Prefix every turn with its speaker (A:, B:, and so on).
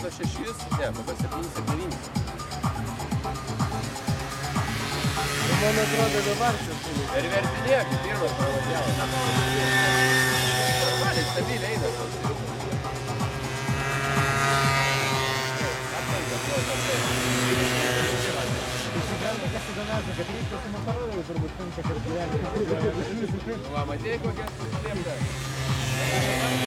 A: 6, ne, pagal 7-9.
B: Man atrodo, dabar čia turi.
A: Ir vertinė, kaip pirmas pravažiavo. Normaliai, stabiliai eina.
B: Kas įdomiausia, kad ryškas su Motorola turbūt tenka, kad gyventi.
A: Va, matėjai kokią suslėptą?